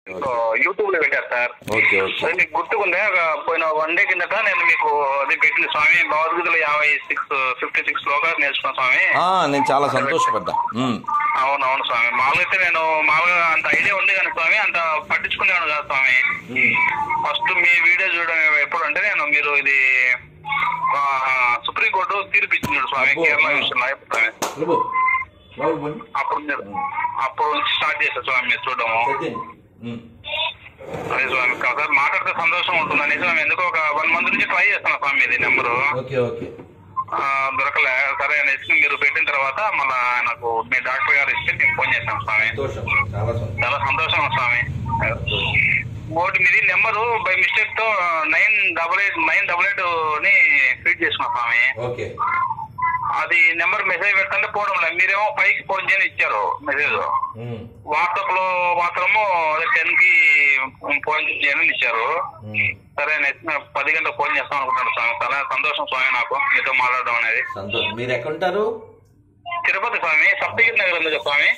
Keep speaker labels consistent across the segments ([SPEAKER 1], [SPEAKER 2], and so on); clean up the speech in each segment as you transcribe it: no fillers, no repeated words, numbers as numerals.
[SPEAKER 1] YouTube లో పెట్టారు sir.
[SPEAKER 2] Okay okay.
[SPEAKER 1] అది మీకు గుర్తుకుందే, పోయిన 1 డే కిందట నేను మీకు అది పెట్టింది స్వామి, భగవద్గీతలో 56 శ్లోకాలు నేర్చుకున్నా స్వామి.
[SPEAKER 2] నేను చాలా సంతోషపడ్డా.
[SPEAKER 1] అవునవును స్వామి. మామూలుగా అయితే నేను మామూలుగా అంత ఐడియా ఉంది కానీ స్వామి అంత పట్టించుకునేవాడు కాదు స్వామి. ఫస్ట్ మీ వీడియో చూడడం ఎప్పుడు అంటే మీరు ఇది సుప్రీంకోర్టు తీర్పు ఇచ్చింది స్వామి కేరళ విషయంలో. అప్పుడు స్టార్ట్ చేశారు స్వామి మీరు చూడము. అదే స్వామి సార్ మాట్లాడితే సంతోషం ఉంటుందని స్వామి ఎందుకో ఒక 1 month నుంచి ట్రై చేస్తాను స్వామి ఇది నెంబరు దొరకలే. సరే అనేసి మీరు పెట్టిన తర్వాత మళ్ళా నాకు మీ డాక్టర్ గారు ఇస్తే నేను ఫోన్ చేశాను స్వామి. చాలా సంతోషం స్వామి. ఇంకోటి మీది నెంబరు బై మిస్టేక్ తో 988 ని ఫీడ్ చేసుకున్నా స్వామి. అది నెంబర్ మెసేజ్ పెడతాంటే పోవడం లేదు. మీరేమో 5కి ఫోన్ చేయని ఇచ్చారు మెసేజ్. వాట్సాప్ లో మాత్రము 10 కి ఫోన్ చేయని ఇచ్చారు. సరే 10 గంటలకు ఫోన్ చేస్తాం అనుకుంటాను స్వామి. చాలా సంతోషం స్వామి నాకు మీతో మాట్లాడడం అనేది.
[SPEAKER 2] మీరు ఎక్కడుంటారు?
[SPEAKER 1] తిరుపతి స్వామి, సప్తగిరి నగర్ ఉంది స్వామి.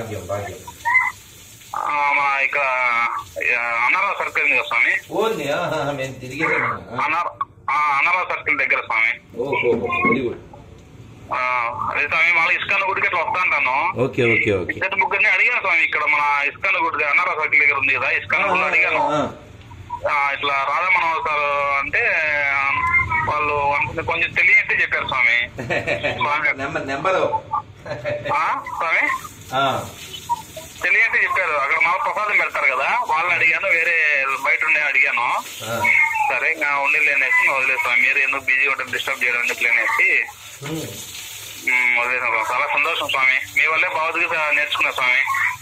[SPEAKER 1] మా ఇక్కడ అన్నారా సర్కిల్ ఉంది కదా స్వామి. అన్నారా సర్కిల్ దగ్గర స్వామి. అదే స్వామి మళ్ళీ ఇస్కాన్ గుడికి అట్లా వస్తా అంటాను. ఇద్దరు ముగ్గురిని అడిగాను స్వామి. ఇక్కడ మన ఇస్కాన్ గుడి అన్నారా సర్కిల్ దగ్గర ఉంది కదా, ఇస్కాన్ గుడి అడిగాను. ఇట్లా రాధామనోహర్ సార్ అంటే వాళ్ళు కొంచెం తెలియట్టే చెప్పారు స్వామి. స్వామి తెలియంటే చెప్పారు. అక్కడ మా ప్రసాదం పెడతారు కదా, వాళ్ళని అడిగాను. వేరే బయట ఉండే అడిగాను. సరే ఇంకా ఉండలేనేసి వదిలేదు స్వామి. మీరు ఎందుకు బిజీ ఉంటుంది డిస్టర్బ్ చేయడం ఎందుకు లేనేసి వదిలేసాను. చాలా సంతోషం స్వామి. మీ వల్లే భగవద్గీత నేర్చుకున్నా స్వామి.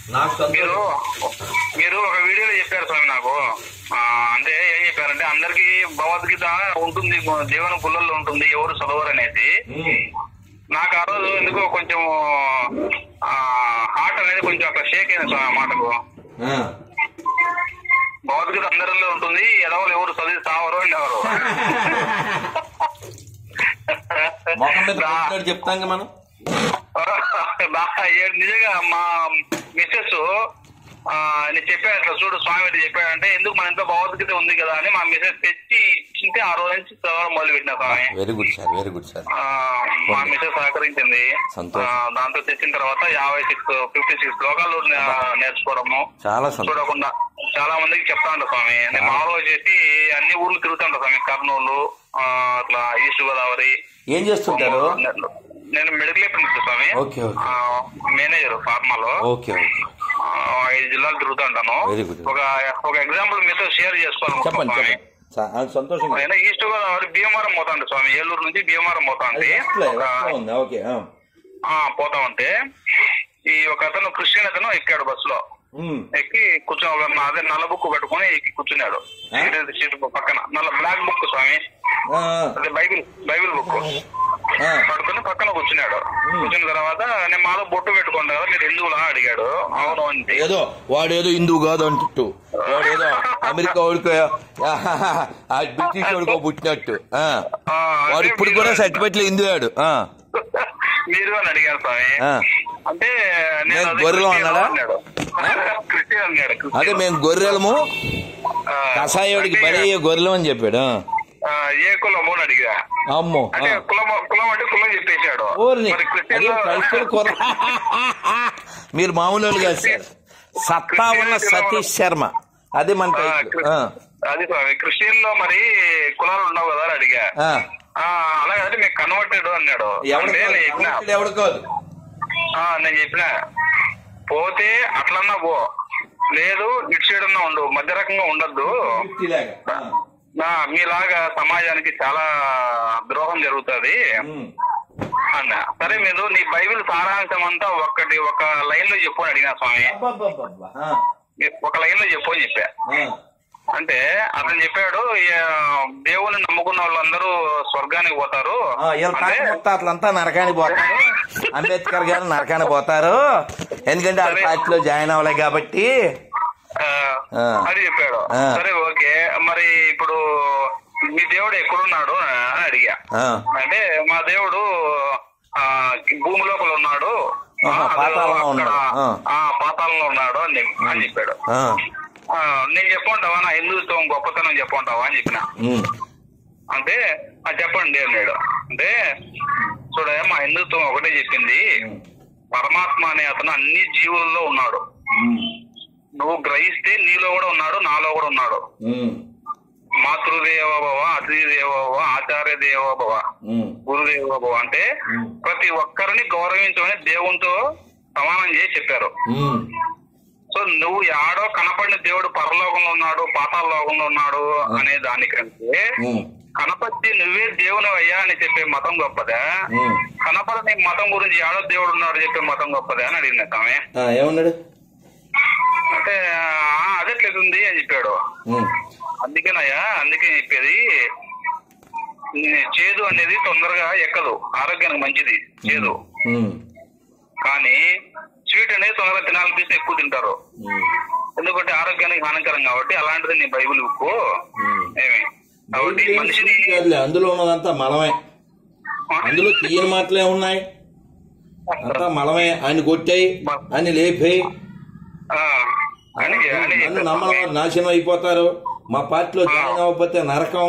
[SPEAKER 1] మీరు ఒక వీడియోలో చెప్పారు స్వామి నాకు. అంటే ఏం చెప్పారంటే అందరికి భగవద్గీత ఉంటుంది, దేవుని గుళ్ళల్లో ఉంటుంది, ఎవరు చదవరు అనేసి. నాకు ఆ రోజు ఎందుకో కొంచెం హార్ట్ అనేది కొంచెం అక్కడ షేక్ అయింది స్వామి ఆ మాటకు. భగవద్గీత అందరిలో ఉంటుంది, ఎదవలు ఎవరు చదివి సావరు అనేవారు.
[SPEAKER 2] చెప్తాం మనం
[SPEAKER 1] నిజంగా మా మిస్సెస్ నేను చెప్పాను అట్లా చూడు స్వామి చెప్పాడంటే ఎందుకు మన ఇంట్లో భగవద్గీత ఉంది కదా అని మా మిస్సెస్ తెచ్చి ఇచ్చింటే ఆ రోజు నుంచి చదవడం మొదలు పెట్టినా స్వామి.
[SPEAKER 2] Very good sir, very good sir.
[SPEAKER 1] మా మిస్సెస్ సహకరించింది. దాంతో తెచ్చిన తర్వాత 56 శ్లోకాలు నేర్చుకోవడము చూడకుండా చాలా మందికి చెప్తా ఉంటా స్వామి. నేను మామూలుగా చేసి అన్ని ఊర్లు తిరుగుతుంటా స్వామి. కర్నూలు అట్లా ఈస్ట్ గోదావరి.
[SPEAKER 2] ఏం చేస్తుంటారు?
[SPEAKER 1] నేను మెడికల్ ప్రిన్సిపల్ స్వామి, మేనేజర్ ఫార్మాలో. 5 జిల్లాలు తిరుగుతూ ఉంటాను. ఒక ఎగ్జాంపుల్ మీతో షేర్ చేసుకోవాలి. ఈస్ట్ గోదావరి భీమవరం పోతా ఉంటే స్వామి, ఏలూరు నుంచి భీమవరం పోతా ఉంటే ఈ ఒక అతను క్రిస్టియన్ అతను ఎక్కాడు బస్సులో. ఎక్కి కూర్చొని అదే నల్ల బుక్ పెట్టుకుని ఎక్కి కూర్చున్నాడు సీట్ పక్కన. బ్లాక్ బుక్ స్వామి, అదే బైబిల్ బుక్ పడుకుని పక్కన కూర్చున్నాడు. కూర్చున్న తర్వాత నేను మాలో బొట్టు పెట్టుకున్నా కదా, మీరు హిందువులా అడిగాడు. అవును అంటే
[SPEAKER 2] ఏదో వాడేదో హిందువు కాదు అంటూ వాడేదో అమెరికా వాడికో బ్రిటిష్ వాడికో పుట్టినట్టు వాడు ఇప్పుడు కూడా సర్టిఫికెట్లు హిందువాడు.
[SPEAKER 1] మీరు అని అడిగారు స్వామి. అంటే
[SPEAKER 2] నేను గొర్రెలు అన్నాడా?
[SPEAKER 1] క్రిస్టియన్ అన్నాడు.
[SPEAKER 2] అదే మేము గొర్రెలము, కషాయోడికి బలయ్యే గొర్రెలు అని చెప్పాడు.
[SPEAKER 1] ఏ కులము అని అడిగా.
[SPEAKER 2] అమ్మో
[SPEAKER 1] అంటే కులం అంటే కులం చెప్పేశాడు.
[SPEAKER 2] మీరు మామూలు కాదు సార్, సత్తా ఉన్న సతీష్ శర్మ. అదే మన
[SPEAKER 1] అది స్వామి. క్రిస్టియన్ లో మరి కులాలు ఉండవు కదా అని అడిగా. అలాగే మీకు కన్వర్టెడ్ అన్నాడు.
[SPEAKER 2] ఎవడు కాదు
[SPEAKER 1] నేను చెప్పిన పోతే అట్లన్నా పో, లేదు ఇటు సైడ్ అన్నా ఉండు, మధ్య రకంగా ఉండద్దు. మీలాగా సమాజానికి చాలా ద్రోహం జరుగుతుంది అన్నా. సరే మీరు నీ బైబిల్ సారాంశం అంతా ఒక లైన్ లో చెప్పు అని అడిగినా స్వామి. ఒక లైన్ లో చెప్పు అని చెప్పా. అంటే అతను చెప్పాడు దేవుని నమ్ముకున్న వాళ్ళందరూ స్వర్గానికి పోతారు,
[SPEAKER 2] అట్లంతా నరకానికి పోతారు, అంబేద్కర్ గారు నరకానికి పోతారు, ఎందుకంటే ఆ పార్టీలో జాయిన్ అవ్వలే కాబట్టి
[SPEAKER 1] అది చెప్పాడు. సరే ఓకే, మరి ఇప్పుడు మీ దేవుడు ఎక్కడున్నాడు అని అడిగా. అంటే మా దేవుడు భూమి లోపల ఉన్నాడు, పాతాళంలో ఉన్నాడు అని చెప్పాడు. నేను చెప్పుకుంటావా నా హిందుత్వం గొప్పతనం చెప్పుకుంటావా అని చెప్పిన. అంటే చెప్పండి అన్నాడు. అంటే చూడ మా హిందుత్వం ఒకటే చెప్పింది, పరమాత్మ అనే అతను అన్ని జీవులలో ఉన్నాడు. నువ్వు గ్రహిస్తే నీలో కూడా ఉన్నాడు, నాలో కూడా ఉన్నాడు. మాతృదేవోభవ, అతిథిదేవోభవ, ఆచార్య దేవోభవ, గురుదేవోభవ అంటే ప్రతి ఒక్కరిని గౌరవించమని దేవునితో సమానం చేసి చెప్పారు. సో నువ్వు ఆడో కనపడిన దేవుడు పరలోకంలో ఉన్నాడు, పాతాళ లోకంలో ఉన్నాడు అనే దానికంటే కనపడి నువ్వే దేవుని అయ్యా అని చెప్పే మతం గొప్పదా, కనపడని మతం గురించి ఆడో దేవుడు ఉన్నాడు చెప్పే మతం గొప్పదా అని అడిగిన ఆమె.
[SPEAKER 2] ఏమన్నాడు
[SPEAKER 1] అంటే అదెట్లేదుంది అని చెప్పాడు. అందుకేనయ్యా, అందుకే చెప్పేది చేదు అనేది తొందరగా ఎక్కదు, ఆరోగ్యానికి మంచిది చేదు. కానీ స్వీట్ అనేది తొందరగా తినాలనిపిస్తే ఎక్కువ తింటారు, ఎందుకంటే ఆరోగ్యానికి హానికరం కాబట్టి. అలాంటిది నీ బైబిల్ బుక్ ఏమి కాబట్టి మనిషిని
[SPEAKER 2] అందులో ఉన్నదంతా మలమే, అందులో తీయని మాటలే ఉన్నాయి, అంతా మలమే. ఆయన కొట్టాయి, ఆయన లేపాయి, నన్ను నమ్మడం నాశనం అయిపోతారు, మా పార్టీలో జాయిన్ అవ్వకపోతే నరకం.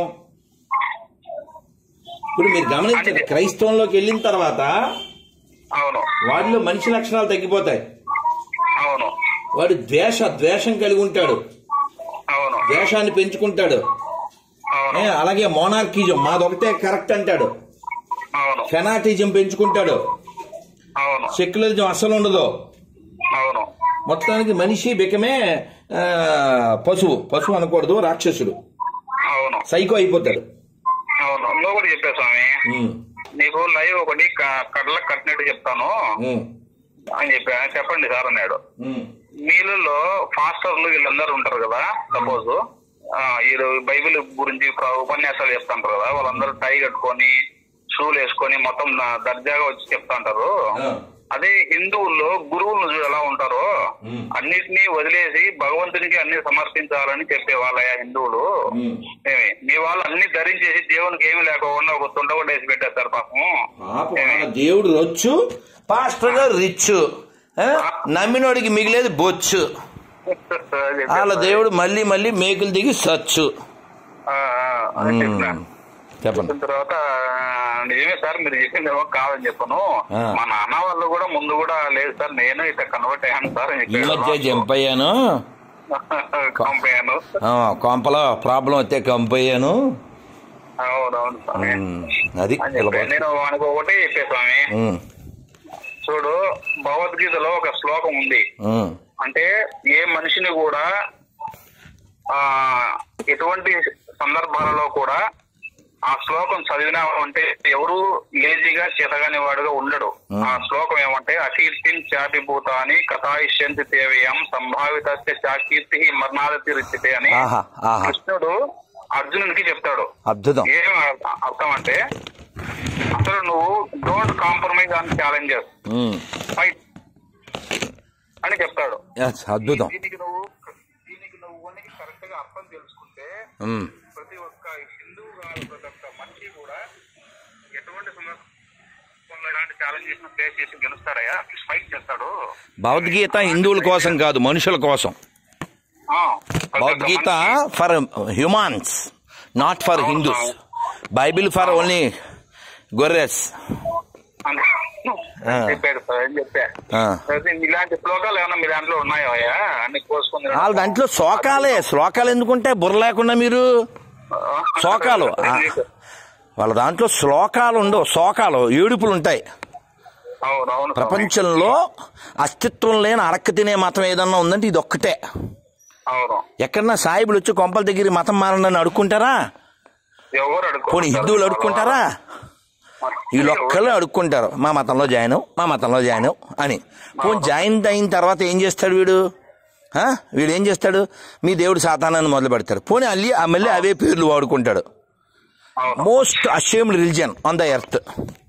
[SPEAKER 2] ఇప్పుడు మీరు గమనించండి, క్రైస్తవంలోకి వెళ్ళిన తర్వాత వాడిలో మనిషి లక్షణాలు తగ్గిపోతాయి. వాడు ద్వేషం కలిగి ఉంటాడు, ద్వేషాన్ని పెంచుకుంటాడు. అలాగే మోనార్కిజం మాదొకటే కరెక్ట్ అంటాడు, ఫెనాటిజం పెంచుకుంటాడు, సెక్యులరిజం అసలు ఉండదు. మొత్తానికి మనిషి బికమే పశువు అనకూడదు, రాక్షసుడు, సైకో అయిపోతాడు.
[SPEAKER 1] అవును, నువ్వు కూడా చెప్పా స్వామి, నీకు లైవ్ ఒకటి కళ్ళకు కట్టినట్టు చెప్తాను అని చెప్పా. చెప్పండి సార్ అన్నాడు. మీలో ఫాస్టర్లు వీళ్ళందరూ ఉంటారు కదా, సపోజ్ వీళ్ళు బైబిల్ గురించి ఉపన్యాసాలు చెప్తాంటారు కదా, వాళ్ళందరూ టై కట్టుకొని షూలు వేసుకొని మొత్తం దర్జాగా వచ్చి చెప్తాంటారు. అదే హిందువుల్లో గురువులను చూడు ఎలా ఉంటారో, అన్నిటినీ వదిలేసి భగవంతునికి అన్ని సమర్పించాలని చెప్పే వాళ్ళ హిందువులు. మీ వాళ్ళు అన్ని ధరించేసి దేవునికి ఏమి లేకుండా ఒక తుండ కూడా వేసి పెట్టేస్తారు పాపం.
[SPEAKER 2] దేవుడు రొచ్చు, పాస్టర్ గారు రిచ్, నమ్మినోడికి మిగిలేదు బొచ్చు, వాళ్ళ దేవుడు మళ్ళీ మళ్ళీ మేకులు దిగి సచ్చు. చెప్పండి.
[SPEAKER 1] తర్వాత నిజమే సార్ మీరు చెప్పింది ఏమో కాదని చెప్పను, మా నాన్న వాళ్ళు కూడా ముందు కూడా లేదు సార్, నేను ఇట్లా కన్వర్ట్ అయ్యాను సార్.
[SPEAKER 2] ఈ మధ్య జంప్ అయ్యాను, కొంపలో ప్రాబ్లం వస్తే కంపయ్యాను.
[SPEAKER 1] అవునవును స్వామి,
[SPEAKER 2] అది
[SPEAKER 1] నేను వానికి ఒకటే చెప్పే స్వామి. చూడు, భగవద్గీతలో ఒక శ్లోకం ఉంది, అంటే ఏ మనిషిని కూడా ఎటువంటి సందర్భాలలో కూడా ఆ శ్లోకం చదివినా అంటే ఎవరు లేజీగా చేతగాని వాడుగా ఉండడు. ఆ శ్లోకం ఏమంటే అకీర్తిని చాపిభూతాన్ని కథాయిష్యంతి తేవేయం సంభావిత చాకీర్తి మరణాదతి రిచితే అని కృష్ణుడు అర్జునునికి చెప్తాడు. ఏం అర్థం అంటే, అసలు నువ్వు don't compromise on challenges, fight అని చెప్తాడు.
[SPEAKER 2] అద్భుతం.
[SPEAKER 1] దీనికి నువ్వు కరెక్ట్ గా అర్థం తెలుసుకుంటే ప్రతి ఒక్క హిందువు కాదు, ప్రతి ఒక్క మనిషి కూడా ఎటువంటి సందర్భంలో ఎలాంటి ఛాలెంజ్ చేసిన ఫేస్ చేసి గెలుస్తారయ్యా, ఫైట్ చేస్తాడు.
[SPEAKER 2] భగవద్గీత హిందువుల కోసం కాదు, మనుషుల కోసం. Bhagavad Gita for humans, not for Hindus. Bible for only గొర్రెస్.
[SPEAKER 1] ఇలాంటి శ్లోకాలు ఏమన్నా మీ దాంట్లో ఉన్నాయా అన్ని కోసుకుని?
[SPEAKER 2] వాళ్ళ దాంట్లో శ్లోకాలు ఎందుకుంటే బుర్ర లేకుండా మీరు శోకాలు, వాళ్ళ దాంట్లో శ్లోకాలు ఉండవు, శోకాలు ఏడుపులు ఉంటాయి. ప్రపంచంలో అస్తిత్వం లేని అడక్క తినే మతం ఏదన్నా ఉందంటే ఇది ఒక్కటే. ఎక్కడన్నా సాయిబులు వచ్చి కొంపల దగ్గర మతం మారని అడుక్కుంటారా? పోనీ హిందువులు అడుక్కుంటారా? వీళ్ళొక్కళ్ళు అడుక్కుంటారు, మా మతంలో జాయిన్ అని. పోనీ జాయిన్ అయిన తర్వాత ఏం చేస్తాడు వీడు ఏం చేస్తాడు? మీ దేవుడు సాతానాన్ని మొదలు పెడతాడు. పోనీ మళ్ళీ అవే పేర్లు వాడుకుంటాడు. Most ashamed religion on the earth.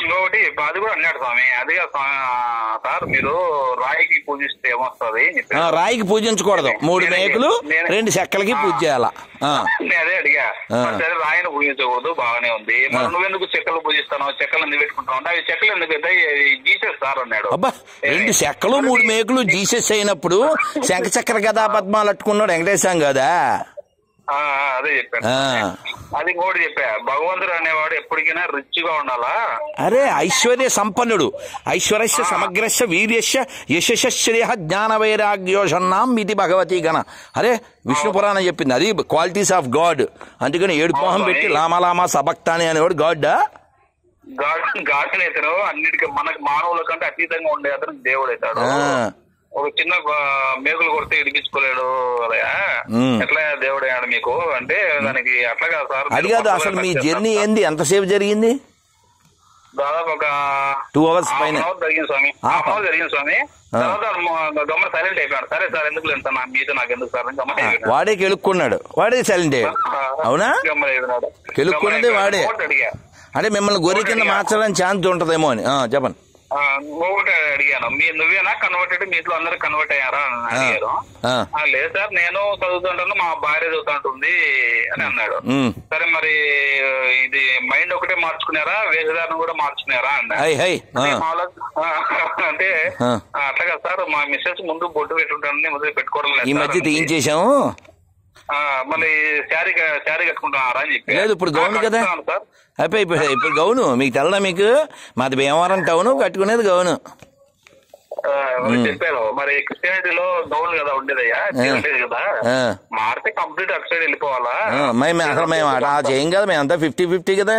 [SPEAKER 1] ఇంకొకటి అది కూడా అన్నాడు స్వామి. అది సార్ మీరు రాయికి పూజిస్తే ఏమొస్తుంది?
[SPEAKER 2] రాయికి పూజించకూడదు, 3 మేకులు 2 చెక్కలకి పూజ చేయాలా.
[SPEAKER 1] నేను అదే అడిగా. సరే రాయిని పూజించకూడదు, బాగానే ఉంది. మరి నువ్వెందుకు చెక్కలు పూజిస్తాను, చెక్కలు ఎందుకు పెట్టుకుంటావు అంటే అవి చెక్కలు ఎందుకు జీసస్ సార్ అన్నాడు.
[SPEAKER 2] అబ్బా 2 చెక్కలు 3 మేకులు జీసస్ అయినప్పుడు శంఖ చక్ర గదా పద్మాలు అట్టుకున్నాడు వెంకటేశం కదా.
[SPEAKER 1] అదే చెప్పాను. అది ఇంకోటి చెప్పా, భగవంతుడు అనేవాడు ఎప్పటికైనా రిచ్ గా ఉండాలా.
[SPEAKER 2] అరే ఐశ్వర్య సంపన్నుడు, ఐశ్వర్యస్య సమగ్రస్య వీర్యస్య యశశ్రేయ జ్ఞాన వైరాగ్యోషన్నాం ఇది భగవతీ గణ. అరే విష్ణు పురాణం చెప్పింది అది క్వాలిటీస్ ఆఫ్ గాడ్. అందుకని 7 మొహం పెట్టి లామాలామా సభక్తాని అనేవాడు గాడ్డా.
[SPEAKER 1] గాడ్ అయితాడు అన్నిటికీ, మనకు మానవుల కంటే అతీతంగా ఉండే అతను దేవుడు అవుతాడు. ఒక చిన్న మేకులు కొడితే ఇడిపించుకోలేడు ఎట్లా దేవుడు అయ్యాడు మీకు అంటే దానికి అట్లా కాదు సార్.
[SPEAKER 2] అది కాదు, అసలు మీ జర్నీ ఏంది, ఎంతసేపు జరిగింది?
[SPEAKER 1] దాదాపు ఒక
[SPEAKER 2] 2 hours పైన
[SPEAKER 1] జరిగింది స్వామి. హాఫ్ అవర్ జరిగింది స్వామి. తర్వాత గమ్మ సైలెంట్ అయిపోయాడు. సరే సార్ ఎందుకు లేదు సార్, మీతో నాకు ఎందుకు సార్ గమ్మ అయిపోయాడు.
[SPEAKER 2] వాడే కెలుక్కున్నాడు, వాడే సైలెంట్ అయ్యాడు. అవునా,
[SPEAKER 1] గమ్మ అయిపోయినాడు.
[SPEAKER 2] కెలుక్కున్నది వాడే. అంటే మిమ్మల్ని గొర్రె కింద మార్చడానికి ఛాన్స్ ఉంటదేమో అని. చెప్పండి.
[SPEAKER 1] ఒకటి అడిగాను, నువ్వేనా కన్వర్టెడ్, మీతో అందరూ కన్వర్ట్ అయ్యారా అని అడిగారు. లేదు సార్ నేను చదువుతుంటాను, మా భార్య చదువుతుంటుంది అని అన్నాడు. సరే మరి ఇది మైండ్ ఒకటే మార్చుకున్నారా, వేషధారణ కూడా మార్చుకున్నారా అన్నాడు. అంటే అట్లా కదా సార్, మా మిస్సెస్ ముందు బొట్టు పెట్టుంటాను, ముందు పెట్టుకోవడం లేదు,
[SPEAKER 2] ఈ మధ్య తీయించేసాము,
[SPEAKER 1] మళ్ళీ శారీ కట్టుకుంటున్నారా అని చెప్పి.
[SPEAKER 2] లేదు ఇప్పుడు గౌను కదా సార్, అయిపోయి ఇప్పుడు గౌను మీకు తెల్లదా, మీకు మాది భీమవరం టౌన్, కట్టుకునేది గౌను.
[SPEAKER 1] చెప్పారు మరి క్రిస్టియానిటీలో గౌన్ కదా ఉండేదయ్యా, కదా మారితే కంప్లీట్ అటు సైడ్ వెళ్ళిపోవాలా.
[SPEAKER 2] అసలు మేము అలా చేయం కదా, మేమంతా 50-50 కదా.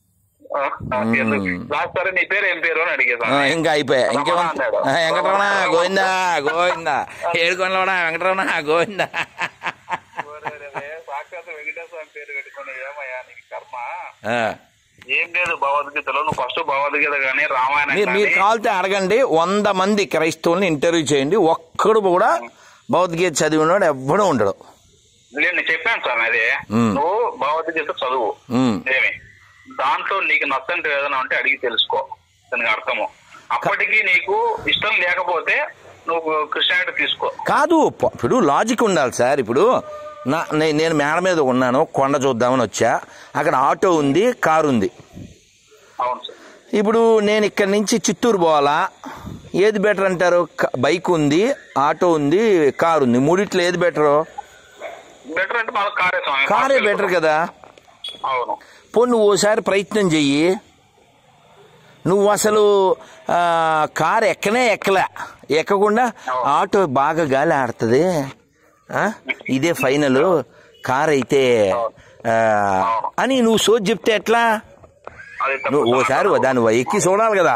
[SPEAKER 1] సరే నీ పేరు ఏం పేరు అని అడిగేసా.
[SPEAKER 2] ఇంకా అయిపోయా, ఇంకేమన్నాడు వెంకటరమణ గోవిందా గోవిందా, ఏడుకొండలవాడ వెంకటరమణ గోవిందా.
[SPEAKER 1] సాక్షాత్ వెంకటేశ్వర పేరు పెట్టుకుని ఏమయ్యా నీకు కర్మ. ఏం లేదు భగవద్గీతలో, నువ్వు ఫస్ట్ భగవద్గీత కానీ రామాయణం
[SPEAKER 2] మీరు కావాలంటే అడగండి, 100 మంది క్రైస్తవుల్ని ఇంటర్వ్యూ చేయండి, ఒక్కడు కూడా భగవద్గీత చదివినాడు ఎవ్వడూ ఉండడు.
[SPEAKER 1] నేను చెప్పాను సార్ అదే, నువ్వు భగవద్గీత చదువు, ఏమి దాంట్లో నీకు నచ్చంటే ఏదైనా ఉంటే అడిగి తెలుసుకో, దానికి అర్థము. అప్పటికి నీకు ఇష్టం లేకపోతే నువ్వు క్రిస్టియానిటీ తీసుకో. కాదు,
[SPEAKER 2] ఇప్పుడు లాజిక్ ఉండాలి సార్. ఇప్పుడు నేను మేడ మీద ఉన్నాను, కొండ చూద్దామని వచ్చా, అక్కడ ఆటో ఉంది, కారు ఉంది. ఇప్పుడు నేను ఇక్కడి నుంచి చిత్తూరు పోవాలా, ఏది బెటర్ అంటారు? బైక్ ఉంది, ఆటో ఉంది, కారు ఉంది, మూడిట్లో ఏది బెటరు? కారే బెటర్ కదా. పోనీ నువ్వు ఓసారి ప్రయత్నం చెయ్యి, నువ్వు అసలు కారు ఎక్కకుండా ఆటో బాగా గాలి ఆడుతుంది, ఇదే ఫైనల్, కార్ అయితే అని నువ్వు సోచి చెప్తే ఎట్లా? నువ్వు ఓసారి దాన్ని ఎక్కి చూడాలి కదా.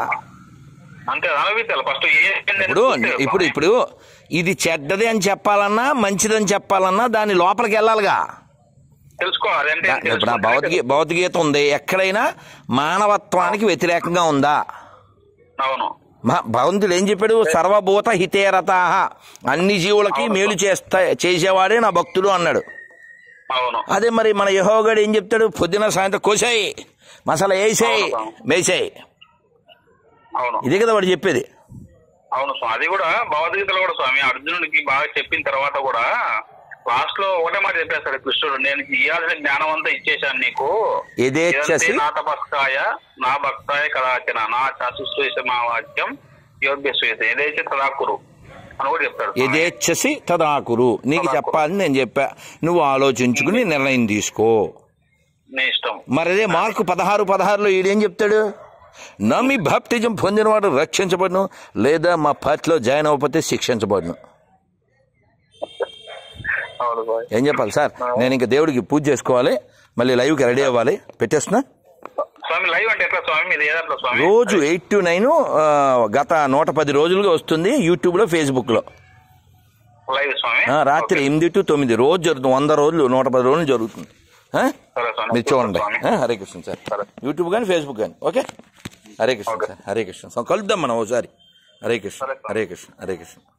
[SPEAKER 2] ఇప్పుడు ఇది చెడ్డది అని చెప్పాలన్నా మంచిదని చెప్పాలన్నా దాని లోపలికి వెళ్ళాలిగా. ఇప్పుడు ఆ భగవద్గీత ఉంది, ఎక్కడైనా మానవత్వానికి వ్యతిరేకంగా ఉందా? భగవంతుడు ఏం చెప్పాడు? సర్వభూత హితేరతాః, అన్ని జీవులకి మేలు చేసేవాడే నా భక్తుడు అన్నాడు. అదే మరి మన యెహోవాడు ఏం చెప్తాడు? పొద్దున సాయంత్రం కోసేయి, మసాలా వేసేయి, మేసేయి, ఇదే కదా వాడు చెప్పేది.
[SPEAKER 1] అవును స్వామి, అది కూడా భగవద్గీతలో కూడా స్వామి అర్జునుడికి బాగా చెప్పిన తర్వాత కూడా లాస్ట్ లో ఒకటే మాట చెప్పేస్తాడు కృష్ణుడు, నేను ఇవ్వాల్సిన జ్ఞానం అంతా ఇచ్చేసాను నీకు, నా తపస్కాయ నా భక్తాయ కదాచన నా శాశ్వత మా వాక్యం యోగ్యశ్వేత ఏదైతే తదాకురు అని కూడా చెప్తాడు.
[SPEAKER 2] యథేచ్ఛసి తదాకురు, నీకు చెప్పాలని నేను చెప్పా, నువ్వు ఆలోచించుకుని నిర్ణయం తీసుకో,
[SPEAKER 1] నీ ఇష్టం.
[SPEAKER 2] మరి అదే మార్కు 16:16లో ఈడేం చెప్తాడు? నా మీ బాప్టిజం పొందినవాడు రక్షించబడును, లేదా మా పార్టీలో జాయిన్ అవ్వకపోతే శిక్షించబడును. ఏం చెప్పాలి సార్? నేను ఇంకా దేవుడికి పూజ చేసుకోవాలి, మళ్ళీ లైవ్కి రెడీ అవ్వాలి, పెట్టేస్తున్నా. రోజు 8 to 9 గత 110 రోజులుగా వస్తుంది యూట్యూబ్ లో, ఫేస్బుక్ లో. రాత్రి 8 to 9 రోజు జరుగుతుంది, 100 రోజులు 110 రోజులు జరుగుతుంది. మీరు చూడండి. హరే కృష్ణ సార్, యూట్యూబ్ కానీ ఫేస్బుక్ కానీ. Okay, Hare Krishna sir, Hare Krishna. కలుద్దాం మనం ఒకసారి. హరే కృష్ణ, హరే కృష్ణ, హరే కృష్ణ.